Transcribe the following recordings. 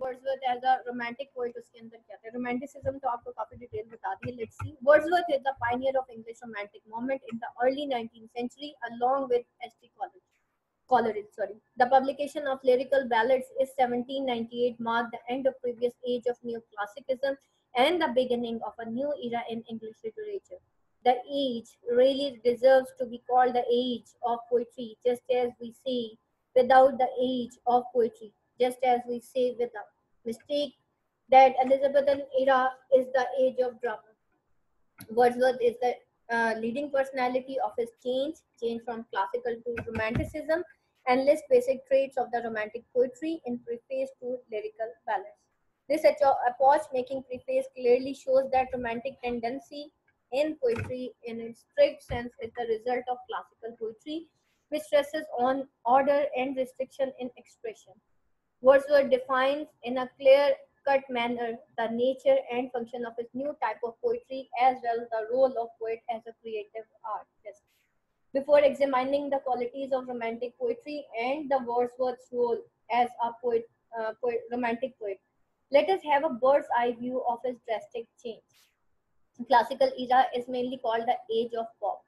Wordsworth as a romantic poet उसके अंदर क्या था? रोमांटिसिज्म तो आपको काफी डिटेल बता दी है. Let's see. Wordsworth is the pioneer of English romantic movement in the early 19th century along with H.T. Coleridge. The publication of Lyrical Ballads in 1798 marked the end of previous age of neoclassicism and the beginning of a new era in English literature. The age really deserves to be called the age of poetry, just as we say without the age of poetry, just as we say without mistake that Elizabethan era is the age of drama. Wordsworth is the leading personality of his change from classical to romanticism, and lists basic traits of the romantic poetry in preface to Lyrical Ballads. This epoch-making preface clearly shows that romantic tendency in poetry in its strict sense is the result of classical poetry, which stresses on order and restriction in expression. Wordsworth defines in a clear-cut manner the nature and function of his new type of poetry, as well as the role of poet as a creative artist. Before examining the qualities of romantic poetry and the Wordsworth's role as a romantic poet, let us have a bird's eye view of his drastic change. Classical era is mainly called the age of pop.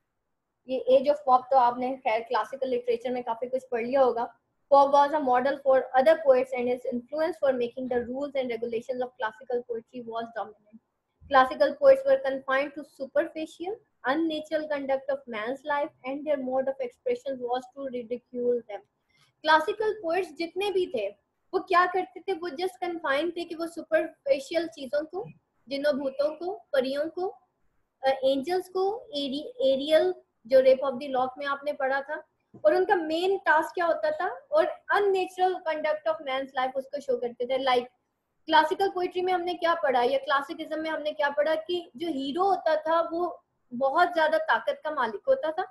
ये age of pop तो आपने खैर classical literature में काफी कुछ पढ़ लिया होगा. Pope was a model for other poets, and his influence for making the rules and regulations of classical poetry was dominant. Classical poets were confined to superficial, unnatural conduct of man's life, and their mode of expression was to ridicule them. Classical poets जितने भी थे वो क्या करते थे? वो just confined थे कि वो superficial चीजों को, जिनों भूतों को, परियों को, एंजल्स को, एरियल जो रेप ऑफ द लॉक में आपने पढ़ा था, और उनका मेन टास्क क्या होता था? और unnatural conduct of man's life उसको शो करते थे. लाइक क्लासिकल पोइट्री में हमने क्या पढ़ा, या क्लासिकिज्म में हमने क्या पढ़ा कि जो हीरो होता था वो बहुत ज्यादा ताकत का मालिक होता था,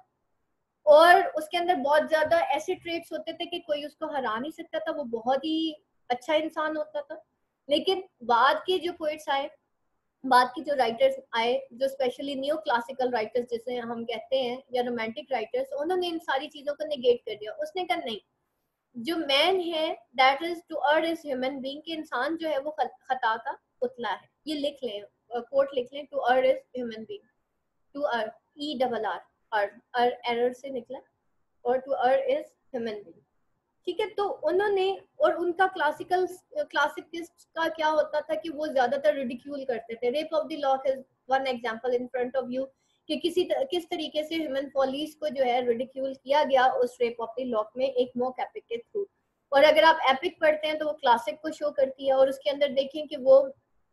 और उसके अंदर बहुत ज्यादा ऐसे ट्रेट्स होते थे कि कोई उसको हरा नहीं सकता था. वो बहुत ही अच्छा इंसान होता था. लेकिन बाद के जो पोइट्स आए, बाद की जो राइटर्स आए, जो स्पेशली न्यू क्लासिकल राइटर्स जिसे हम कहते हैं, या रोमांटिक राइटर्स, उन्होंने इन सारी चीजों को नेगेट कर दिया. उसने कहा नहीं, जो मैन है that is to err is human being, कि इंसान जो है वो खता का पुतला है. ये लिख लें, कोट लिख लें, to err is human being, to err, ERR, err error से निकला, और to err is human being. ठीक है. तो उन्होंने, और उनका क्लासिकिस्ट का क्या होता था कि वो ज्यादातर रिडिक्यूल करते थे. Rape of the Lock is one example in front of you कि किस तरीके से ह्यूमन फॉलीज को जो है रिडिक्यूल किया गया उस रेप ऑफ द लॉक में एक मॉक एपिक के थ्रू. और अगर आप एपिक पढ़ते हैं तो वो क्लासिक को शो करती है, और उसके अंदर देखें कि वो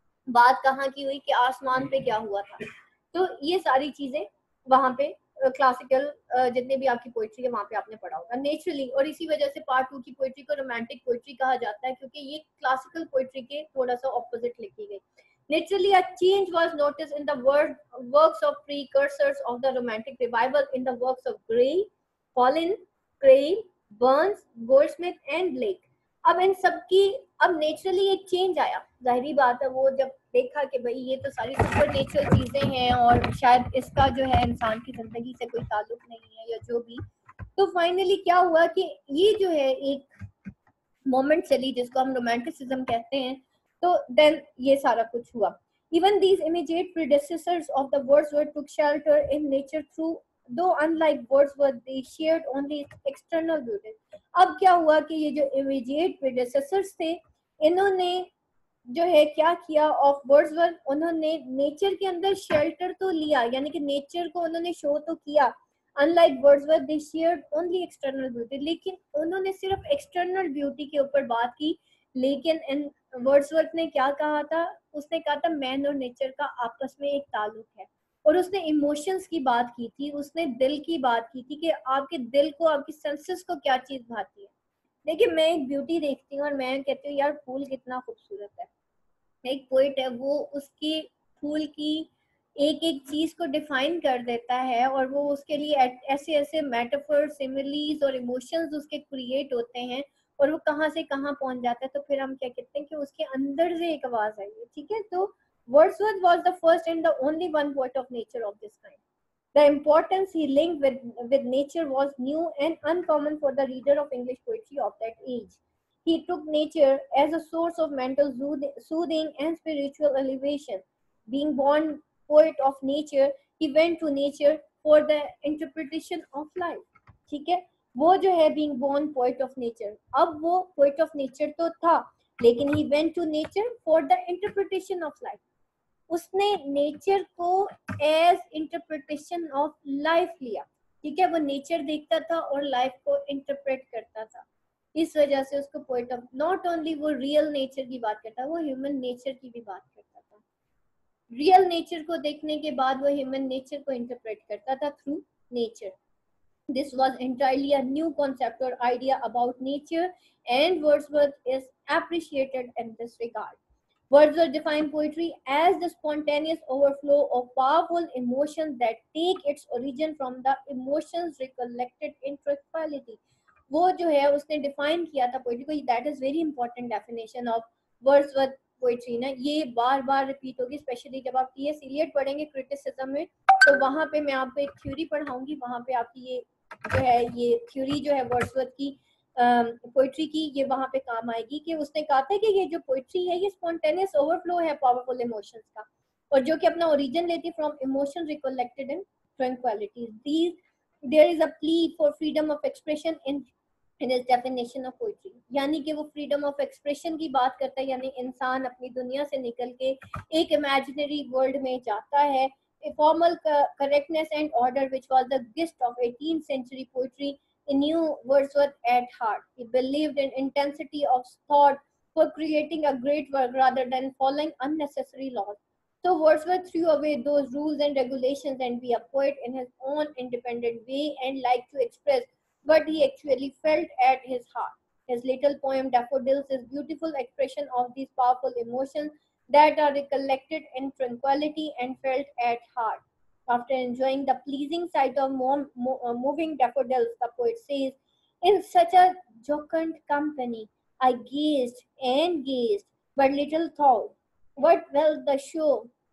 बात कहाँ की हुई, कि आसमान पे क्या हुआ था. तो ये सारी चीजें वहां पे क्लासिकल जितने भी आपकी पोइट्री है वहां पे आपने पढ़ा होगा नेचुरली. और इसी वजह से पार्ट 2 की पोइट्री को रोमांटिक पोइट्री कहा जाता है, क्योंकि ये क्लासिकल पोइट्री के थोड़ा सा ऑपोजिट लिखी गई. Naturally, a change was noticed in the works of precursors of the Romantic Revival, in the works of Gray, Colin, Crane, Burns, Goldsmith and Blake. अब इन सबकी अब नेचुरली एक चेंज आया. जाहिरी बात है, वो जब देखा कि भाई ये तो सारी सुपर नेचुरल चीजें हैं और शायद इसका जो है इंसान की जिंदगी से कोई ताल्लुक नहीं है या जो भी, तो फाइनली क्या हुआ कि ये जो है एक मोमेंट चली जिसको हम रोमांटिसिज्म कहते हैं. तो देन ये सारा कुछ हुआ. Even these immediate predecessors of the Wordsworth took shelter in nature through, though unlike Wordsworth, they shared only external beauty. अब क्या हुआ कि ये जो immediate predecessors थे, इन्होंने जो है क्या किया ऑफ वर्ड्सवर्थ, उन्होंने नेचर के अंदर शेल्टर तो लिया, यानी कि नेचर को उन्होंने शो तो किया. Unlike Wordsworth, they shared only external beauty. लेकिन उन्होंने सिर्फ एक्सटर्नल ब्यूटी के ऊपर बात की. लेकिन इन वर्ड्सवर्थ ने क्या कहा था? उसने कहा था मैन और नेचर का आपस में एक ताल्लुक है, और उसने इमोशंस की बात की थी, उसने दिल की बात की थी कि आपके दिल को, आपकी सेंसेस को क्या चीज भाती है. देखिए, मैं एक ब्यूटी देखती हूँ और मैं कहती हूँ यार फूल कितना खूबसूरत है. एक पोइट है, वो उसकी फूल की एक एक चीज को डिफाइन कर देता है, और वो उसके लिए ऐसे ऐसे मेटाफर, सिमिलीज और इमोशंस उसके क्रिएट होते हैं, और वो कहाँ से कहाँ पहुंच जाता है. तो फिर हम क्या कहते हैं कि उसके अंदर से एक आवाज आई है. ठीक है. तो Wordsworth was the first and the only one poet of nature of this kind. The importance he linked with nature was new and uncommon for the reader of English poetry of that age. He took nature as a source of mental soothing and spiritual elevation. Being born poet of nature, he went to nature for the interpretation of life. ठीक है, वो जो है being born poet of nature, अब वो poet of nature तो था, लेकिन he went to nature for the interpretation of life. उसने नेचर को एज इंटरप्रिटेशन ऑफ लाइफ लिया. ठीक है, वो नेचर देखता था और लाइफ को इंटरप्रेट करता था. इस वजह से उसको पोएट ऑफ, नॉट ओनली वो रियल नेचर की बात करता, वो ह्यूमन नेचर की भी बात करता था. रियल नेचर को देखने के बाद वो ह्यूमन नेचर को इंटरप्रेट करता था through nature. This was entirely a new concept or idea about nature, and Wordsworth is appreciated in this regard. Wordsworth defined poetry as the spontaneous overflow of powerful emotions that take its origin from the emotions recollected in tranquility. वो जो है उसने define किया था poetry को. That is very important definition of Wordsworth poetry ना. ये बार बार repeat होगी, स्पेशली जब आप टी.एस. इलियट पढ़ेंगे क्रिटिसिज्म में, तो वहां पे मैं आपको एक थ्योरी पढ़ाऊंगी. वहां पे आपकी ये जो है ये थ्योरी जो है वर्ड्सवर्थ की पोइट्री की, ये वहां पे काम आएगी. कि उसने कहा था कि ये जो पोइट्री है ये स्पॉन्टेनियस ओवरफ्लो है पावरफुल इमोशंस का, और जो कि अपना ओरिजिन लेती है from emotion recollected in tranquility. These there is a plea for freedom of expression in is definition of poetry. यानी कि वो फ्रीडम ऑफ एक्सप्रेशन की बात करता है, यानी इंसान अपनी दुनिया से निकल के एक इमेजिनरी वर्ल्ड में जाता है. A formal correctness and order, which was the gist of 18th century poetry, he knew Wordsworth at heart. He believed in intensity of thought for creating a great work rather than following unnecessary laws. So Wordsworth threw away those rules and regulations and be a poet in his own independent way and liked to express what he actually felt at his heart. His little poem Daffodils is beautiful expression of these powerful emotions that are recollected in tranquility and felt at heart. After enjoying the pleasing sight of moving daffodils, the poet says, in such a jocund company, I gazed and gazed, but little thought what wealth the show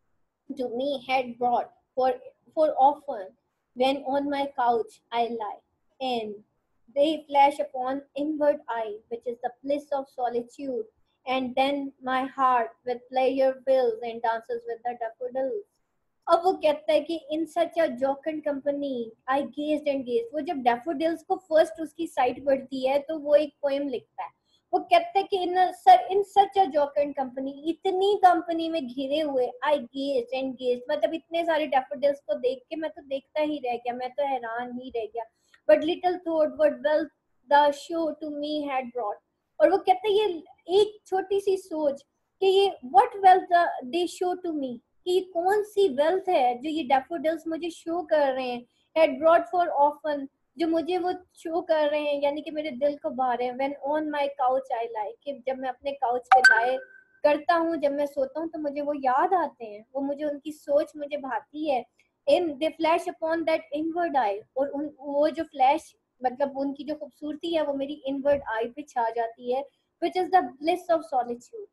to me had brought. For often, when on my couch I lie, and they flash upon inward eye, which is the bliss of solitude, and then my heart with pleasure fills and dances with the daffodils. अब वो कहता है कि in such a jocund company I gazed and gazed. वो जब daffodils को first उसकी site पड़ती है तो वो एक पोएम लिखता है. वो कहता है कि in such a jocund company, इतनी कंपनी में घिरे हुए, आई गेज्ड एंड गेज्ड, मतलब इतने सारे डैफोडिल्स को देख के मैं तो देखता ही रह गया, मैं तो हैरान ही रह गया. But little thought what wealth the show to me had brought. और वो कहते हैं ये एक छोटी सी सोच कि ये what wealth they show to me, कि कौन सी वेल्थ है जो ये डैफोडिल्स मुझे शो कर रहे हैं. हैड ब्रॉट फॉर ऑफन, जो मुझे वो शो कर रहे हैं, यानी कि मेरे दिल को भा रहे हैं. When on my couch I lie, कि जब मैं अपने काउच पे लाए करता हूँ, जब मैं सोता हूँ तो मुझे वो याद आते हैं, वो मुझे उनकी सोच मुझे भाती है. In they flash upon that inward eye, और वो जो फ्लैश मतलब उनकी जो खूबसूरती है वो मेरी इनवर्ड आई पे छा जाती है. Which is the bliss of solitude,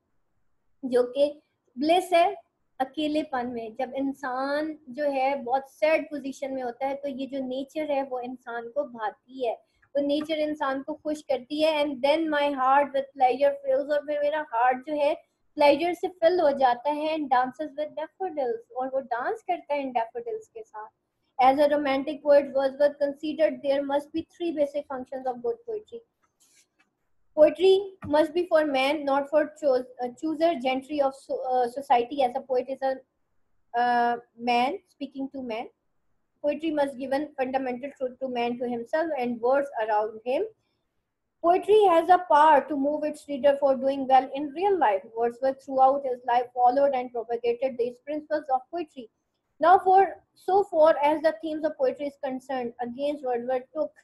जो कि ब्लिस है अकेलेपन में. जब इंसान जो है बहुत सैड पोजीशन में होता है तो ये जो नेचर है वो इंसान को भाती है, वो नेचर इंसान को खुश करती है. And then my heart with pleasure fills, और फिर मेरा हार्ट जो है प्लेजर से फिल हो जाता है. एंड डांसेस विद डैफोडिल्स, और वो डांस करता है इन डैफोडिल्स के साथ. As a romantic poet, Wordsworth considered there must be three basic functions of good poetry. Poetry must be for man, not for chooser gentry of society. As a poet is a man speaking to man. Poetry must give fundamental truth to man, to himself and words around him. Poetry has a power to move its reader for doing well in real life. Wordsworth throughout his life followed and propagated these principles of poetry. Now, so far as the themes of poetry is concerned, against Wordsworth took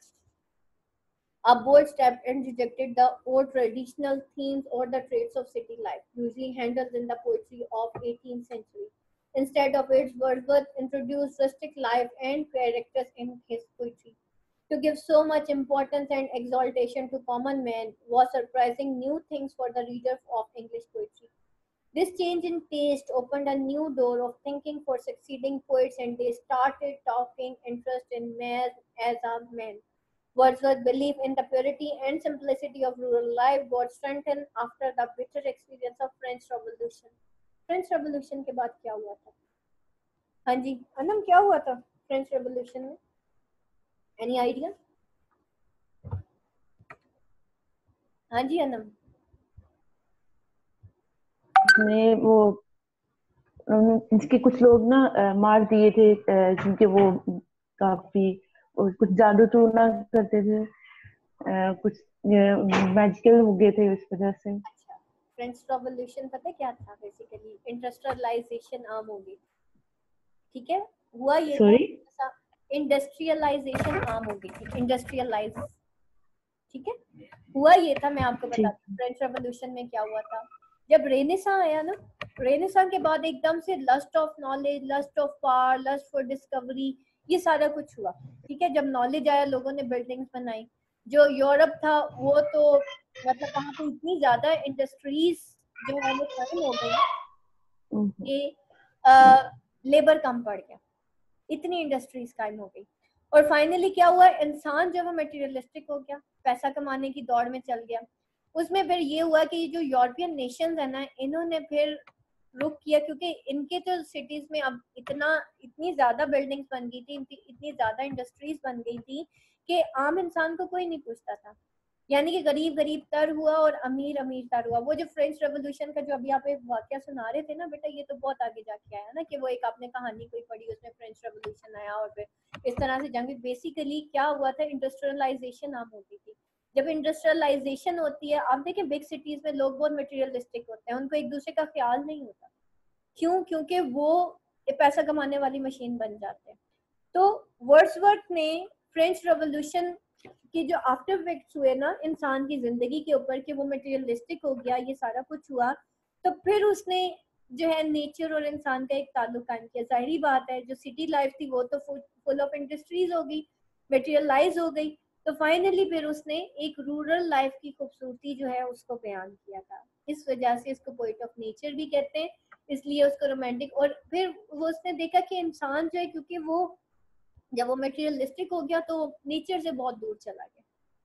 a bold step and rejected the old traditional themes or the traits of city life, usually handled in the poetry of 18th century. Instead of it, Wordsworth introduced rustic life and characters in his poetry. To give so much importance and exaltation to common men was surprising new things for the reader of English poetry. This change in taste opened a new door of thinking for succeeding poets, and they started taking interest in man as a man. Wordsworth's belief in the purity and simplicity of rural life got strengthened after the bitter experience of French Revolution. French Revolution के बाद क्या हुआ था? हाँ जी अनम, क्या हुआ था फ्रेंच रेवोल्यूशन में? Any idea? हाँ जी अनम। वो इसके कुछ लोग ना मार दिए थे, जिनके वो काफी कुछ जादू टूना करते थे, कुछ मैजिकल हो गए थे इस वजह से। अच्छा, फ्रेंच रेवोल्यूशन पता क्या था? बेसिकली इंडस्ट्रियलाइजेशन आम हो गई, ठीक है? हुआ ये था, इंडस्ट्रियलाइजेशन आम हो गई थी, इंडस्ट्रियलाइज, ठीक है? हुआ ये था, मैं आपको बताती हूँ फ्रेंच रेवोल्यूशन में क्या हुआ था। जब रेनेसां आया ना, रेनेसां के बाद एकदम से lust of knowledge, lust of power, lust for discovery, ये सारा कुछ हुआ, ठीक है? जब नॉलेज आया, लोगों ने बिल्डिंग्स बनाई। जो यूरोप था वो तो मतलब वहां पे इतनी ज्यादा इंडस्ट्रीज जो है वो कायम हो गई कि लेबर कम पड़ गया, इतनी इंडस्ट्रीज कायम हो गई। और फाइनली क्या हुआ, इंसान जब वो मटेरियलिस्टिक हो गया, पैसा कमाने की दौड़ में चल गया, उसमें फिर ये हुआ कि जो यूरोपियन नेशंस है ना, इन्होंने फिर रुक किया, क्योंकि इनके तो सिटीज में अब इतनी ज्यादा बिल्डिंग्स बन गई थी, इतनी ज्यादा इंडस्ट्रीज बन गई थी कि आम इंसान को कोई नहीं पूछता था। यानी कि गरीब गरीब तर हुआ और अमीर अमीर तर हुआ। वो जो फ्रेंच रेवोल्यूशन का जो अभी आप एक वाकया सुना रहे थे ना बेटा, ये तो बहुत आगे जाके आया ना, कि वो एक आपने कहानी कोई पढ़ी, उसमें फ्रेंच रेवोल्यूशन आया और फिर इस तरह से जंग। बेसिकली क्या हुआ था, इंडस्ट्रियलाइजेशन आम होती थी। जब इंडस्ट्रियलाइजेशन होती है, आप देखें बिग सिटीज में लोग बहुत मटेरियलिस्टिक होते हैं, उनको एक दूसरे का ख्याल नहीं होता। क्यों? क्योंकि वो पैसा कमाने वाली मशीन बन जाते हैं। तो वर्ड्सवर्थ ने फ्रेंच रेवोल्यूशन कि जो आफ्टर इफेक्ट्स हुए ना इंसान की जिंदगी के ऊपर, कि वो मटेरियलिस्टिक हो गया, ये सारा कुछ हुआ, तो फिर उसने जो है नेचर और इंसान का एक ताल्लुक कायम किया। जाहिर बात है, जो सिटी लाइफ थी वो तो फुल ऑफ इंडस्ट्रीज हो गई, मटेरियलाइज हो गई, तो फाइनली फिर उसने एक रूरल लाइफ की खूबसूरती जो है उसको बयान किया था। इस वजह से इसको पोएट ऑफ नेचर भी कहते हैं, इसलिए उसको रोमांटिक। और फिर वो उसने देखा कि इंसान जो है, क्योंकि वो जब वो मटेरियलिस्टिक हो गया तो नेचर से बहुत दूर चला गया,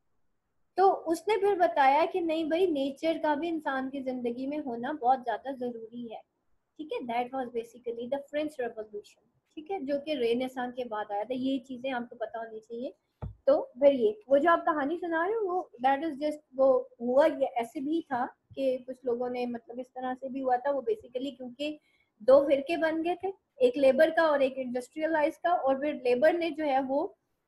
तो उसने फिर बताया कि नहीं भाई, नेचर का भी इंसान की जिंदगी में होना बहुत ज्यादा जरूरी है, ठीक है? That was basically the French Revolution, ठीक है, जो कि रेनेसां के बाद आया था। ये चीजें आपको पता होनी चाहिए। तो फिर ये वो जो आप कहानी सुना रहे हो, वो दैट इज जस्ट, वो हुआ ये ऐसे भी था कि कुछ लोगों ने मतलब इस तरह से भी हुआ था। वो बेसिकली क्योंकि दो फिरके बन गए थे, एक लेबर का और एक इंडस्ट्रियलाइज का, और फिर लेबर ने जो है वो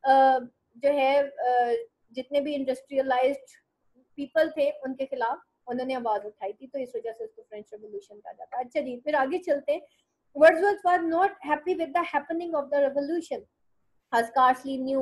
जो है जितने भी इंडस्ट्रियलाइज्ड पीपल थे उनके खिलाफ उन्होंने आवाज उठाई थी, तो इस वजह से उसको फ्रेंच रेवोल्यूशन कहा जाता है। अच्छा जी, फिर आगे चलते हैं। Wordsworth was not happy with the happening of the revolution. I scarcely knew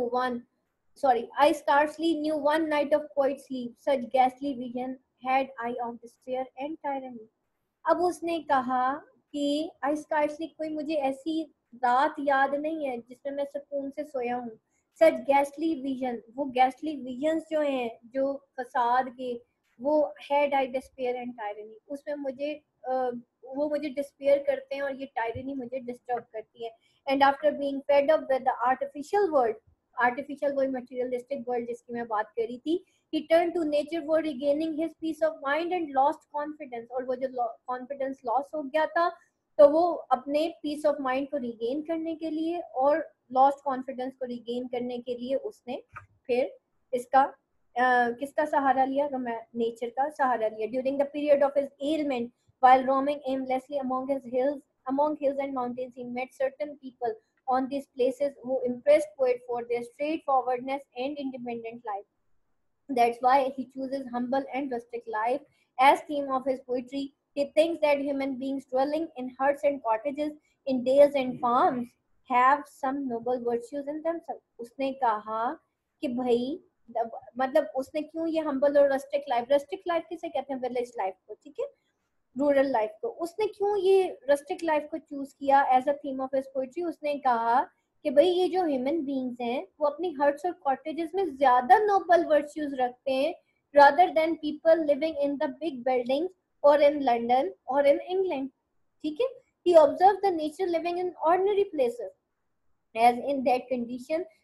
one night of quiet sleep. Such ghastly vision had I of despair and tyranny. अब उसने कहा कि आई स्कार्सली, कोई मुझे ऐसी रात याद नहीं है जिसमें मैं सुकून से सोया हूँ। सच गैस्टली विजन, वो गैस्टली विजन्स जो हैं जो फसाद के, वो had I despair and tyranny, उसमें मुझे वो मुझे डिस्पेयर करते हैं और ये टायरनी मुझे डिस्टर्ब करती है। And after being fed up with the artificial world, artificial वही मटेरियलिस्टिक वर्ल्ड जिसकी मैं बात कर रही थी, he turned to nature for regaining his peace of mind and lost confidence। और वो जो कॉन्फिडेंस लॉस हो गया था, तो वो अपने पीस ऑफ माइंड को रिगेन करने के लिए और लॉस्ट कॉन्फिडेंस को रिगेन करने के लिए उसने फिर इसका किसका सहारा लिया? नेचर का सहारा लिया। During the period of his ailment, while roaming aimlessly among hills and mountains, he met certain people on these places who impressed poet for their straightforwardness and independent life. That's why he chooses humble and rustic life as theme of his poetry. He thinks that human beings dwelling in huts and cottages, in dales and farms, have some noble virtues in themselves. उसने कहा कि भाई मतलब उसने क्यों ये humble और rustic life किसे कहते हैं? विलेज लाइफ को, ठीक है, रूरल लाइफ को। उसने क्यों ये रस्टिक लाइफ को चूज किया as a theme of his poetry? उसने कहा कि भाई ये जो ह्यूमन बींग्स हैं वो अपनी हट्स और कॉटेजेस में ज्यादा नोबल वर्च्यूज रखते हैं rather than people living in the big buildings और इन लंदन और इन इंग्लैंड, ठीक है? He observed the nature living in ordinary places, as in that condition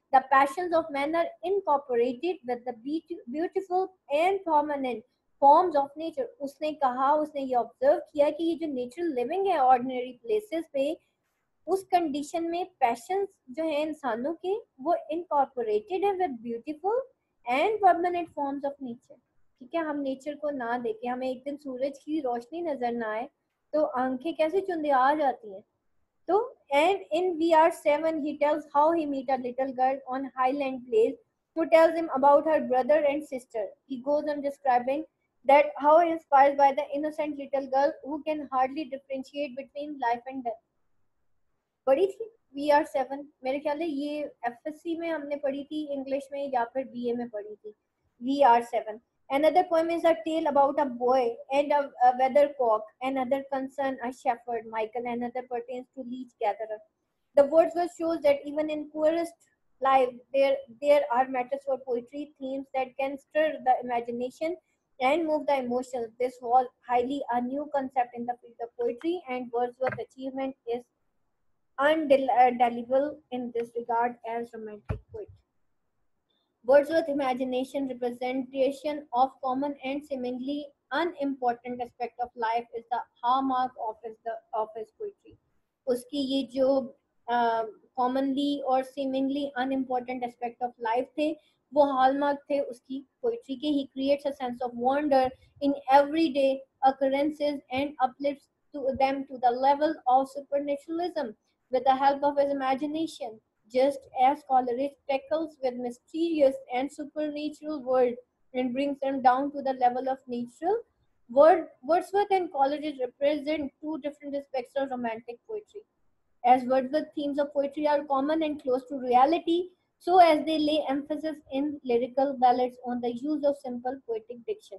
The passions of men are incorporated with the beautiful and permanent forms of nature. उसने कहा, उसने ये observe किया कि ये जो नेचुरल लिविंग है ऑर्डिनरी प्लेसेस पे, उस कंडीशन में पैशंस जो है इंसानों के वो इनकॉर्पोरेटेड है with beautiful and permanent forms of nature. ठीक है, हम नेचर को ना देखें, हमें एक दिन सूरज की रोशनी नजर ना आए तो आंखें कैसे चुंदिया जाती हैं. So, and in VR7, he tells how he meet a little girl on Highland Place who tells him about her brother and sister. He goes on describing that how he is inspired by the innocent little girl who can hardly differentiate between life and death. पढ़ी थी VR7, मेरे ख्याल है ये FSC में हमने पढ़ी थी इंग्लिश में या फिर BA में पढ़ी थी. VR7. Another poem is a tale about a boy and a weathercock. Another concern a shepherd, Michael. Another pertains to leech gatherer. The Wordsworth shows that even in poorest life, there are matters for poetry, themes that can stir the imagination and move the emotions. This was highly a new concept in the field of poetry, and Wordsworth's achievement is undeniable in this regard as romantic poet. Wordsworth's imagination representation of common and seemingly unimportant aspect of life is the hallmark of his poetry. उसकी ये जो commonly और seemingly unimportant aspect of life थे, वो hallmark थे उसकी poetry के. He creates a sense of wonder in everyday occurrences and uplifts them to the level of supernaturalism with the help of his imagination. Just as Coleridge tackles with mysterious and supernatural world and brings them down to the level of natural, Wordsworth and Coleridge represent two different aspects of romantic poetry. As Wordsworth's themes of poetry are common and close to reality, so as they lay emphasis in lyrical ballads on the use of simple poetic diction.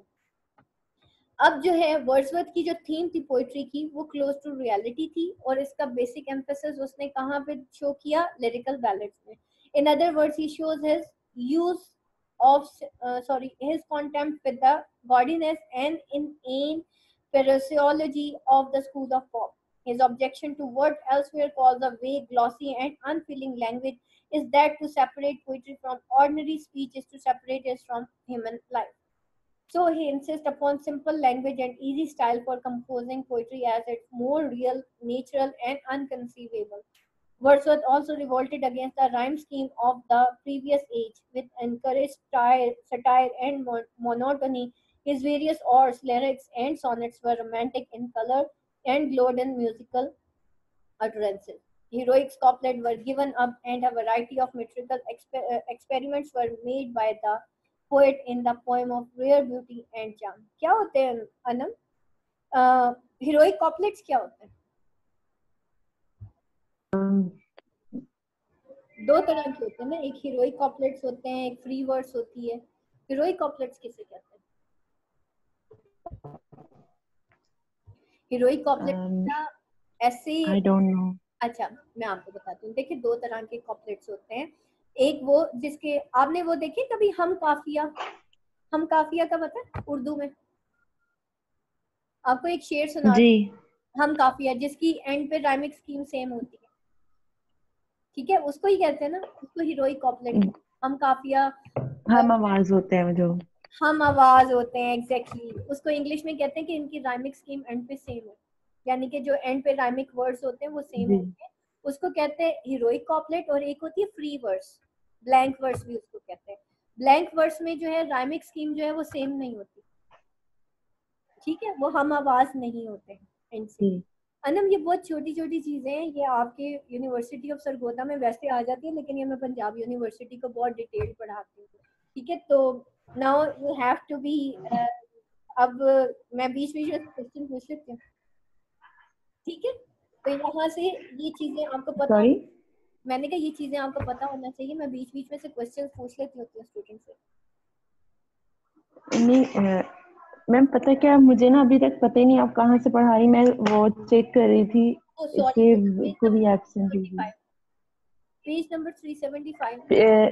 अब जो है Wordsworth की जो theme थी poetry की वो close to reality थी और इसका बेसिक एम्फेसिस उसने कहाँ पे शो किया, लिरिकल बैलेड्स में. In other words he shows his use of his contempt with the gaudiness and inane phraseology of the school of pop. His objection to what elsewhere calls a vague, glossy, and unfeeling language is that to separate poetry from ordinary speech is to separate it from human life. So he insists upon simple language and easy style for composing poetry as it's more real, natural, and unconceivable. Wordsworth also revolted against the rhyme scheme of the previous age, which encouraged satire and monotony. His various odes, lyrics, and sonnets were romantic in color and glowed in musical utterances. Heroic couplets were given up, and a variety of metrical experiments were made by the poet in the poem of rare beauty and charm. क्या होते हैं Anam? Heroic couplets क्या होते हैं? दो तरह के होते हैं ना, एक हीरोइक कॉपलेट्स होते हैं, एक फ्री वर्ड्स होती है. हीरोइक कॉपलेट्स किसे कहते हैं? हीरोइक कॉपलेट्स ऐसे आई डोंट नो. अच्छा, मैं आपको बताती हूँ. देखिए, दो तरह के कॉपलेट्स होते हैं. एक वो जिसके आपने वो देखे कभी हम काफिया का पता है उर्दू में? आपको एक शेर सुना जी. हम काफिया, जिसकी एंड पे राइमिक स्कीम सेम होती है. ठीक है, उसको ही कहते हैं ना, उसको हीरोइक कॉपलेट. हम काफिया, हम आवाज होते हैं जो हम आवाज होते हैं. एग्जैक्टली उसको इंग्लिश में कहते हैं कि इनकी राइमिक स्कीम एंड पे सेम है, यानी कि जो एंड पे राइमिक वर्ड्स होते हैं वो सेम होते हैं. उसको कहते हैं हीरोइक कॉपलेट. और एक होती है फ्री वर्स, ब्लैंक वर्स भी उसको कहते हैं. ब्लैंक वर्स में जो है राइमिक स्कीम जो है वो सेम नहीं होती. ठीक है, वो हम आवाज नहीं होते हैं एंड से. अनम, ये बहुत छोटी छोटी चीजें हैं, ये आपके यूनिवर्सिटी ऑफ सरगोदा में वैसे आ जाती है, लेकिन ये मैं पंजाब यूनिवर्सिटी को बहुत डिटेल पढ़ाती हूँ. ठीक है, तो now you have to be. अब मैं बीच बीच में क्वेश्चन पूछ लेती हूँ. ठीक है, तो यहाँ से ये चीजें आपको पता, मैंने कहा ये चीजें आपको पता होना चाहिए. मैं बीच बीच में से क्वेश्चन पूछ लेती हूँ स्टूडेंट से. नहीं मैम, पता क्या, मुझे ना अभी तक पता ही नहीं आप कहाँ से पढ़ा रही. मैं वो चेक कर रही थी इसके को भी एब्सेंट थी. Page number 375.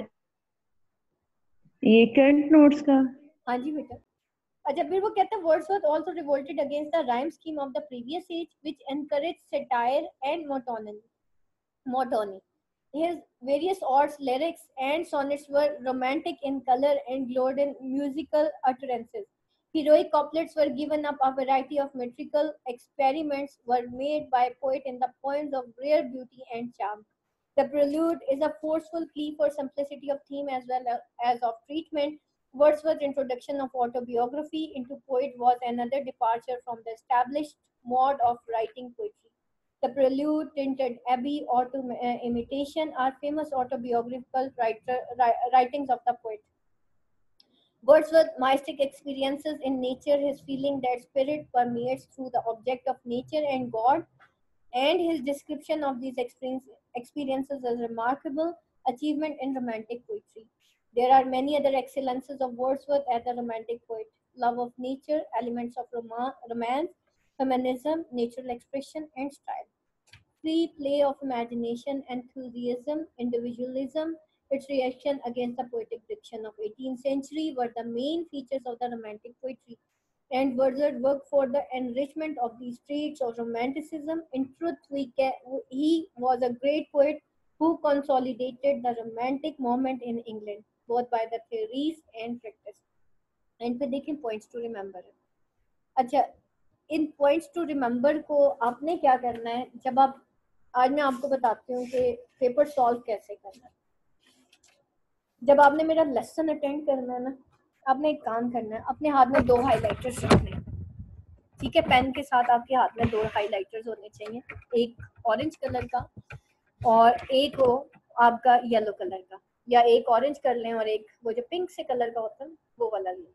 ये करंट नोट्स का. हाँ जी बेटा. अच्छा, फिर वो कहता है Wordsworth also revolted against the rhyme scheme of the previous age which encouraged satire and monotony. His various odes, lyrics, and sonnets were romantic in color and glowed in musical utterances. Heroic couplets were given up. A variety of metrical experiments were made by poet in the poems of rare beauty and charm. The prelude is a forceful plea for simplicity of theme as well as of treatment. Wordsworth's introduction of autobiography into poet was another departure from the established mode of writing poetry. The prelude, tinted abbey, auto imitation are famous autobiographical writings of the poet. Wordsworth's mystic experiences in nature, his feeling that spirit permeates through the object of nature and God, and his description of these experiences as remarkable achievement in romantic poetry. There are many other excellences of Wordsworth as a romantic poet: love of nature, elements of romance, feminism, natural expression, and style. Free play of imagination, enthusiasm, individualism, its reaction against the poetic diction of 18th century were the main features of the romantic poetry. And Wordsworth worked for the enrichment of these traits of romanticism. In truth, he was a great poet who consolidated the romantic moment in England, both by the theories and practice. And फिर देखें points to remember. अच्छा, इन points to remember को आपने क्या करना है, जब आप, आज मैं आपको बताती हूँ कि पेपर सॉल्व कैसे करना है। जब आपने मेरा लेसन अटेंड करना है ना, आपने एक काम करना है, अपने हाथ में 2 हाइलाइटर्स रखने हैं, ठीक है। पेन के साथ आपके हाथ में 2 हाइलाइटर्स होने चाहिए, एक ऑरेंज कलर का और एक हो आपका येलो कलर का, या एक ऑरेंज कर लें और एक वो जो पिंक से कलर का होता है वो वाला ले लें।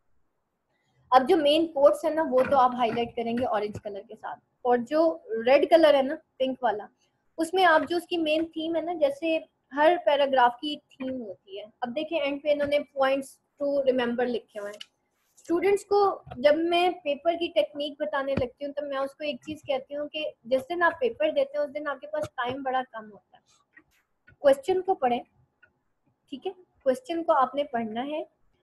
अब जो मेन कोट्स है ना वो तो आप हाईलाइट करेंगे ऑरेंज कलर के साथ, और जो रेड कलर है ना पिंक वाला, उसमें आप जो उसकी मेन थीम है ना, जैसे हर पैराग्राफ की थीम होती है। अब देखिए एंड पे इन्होंने पॉइंट्स टू रिमेम्बर लिखे हुए हैं। स्टूडेंट्स को जब मैं पेपर की टेक्निक बताने लगती हूँ तो मैं उसको एक चीज कहती हूँ कि जिस दिन आप पेपर देते हैं उस दिन आपके पास टाइम बड़ा कम होता है। क्वेश्चन को पढ़ें, ठीक है, क्वेश्चन को आपने पढ़ना है,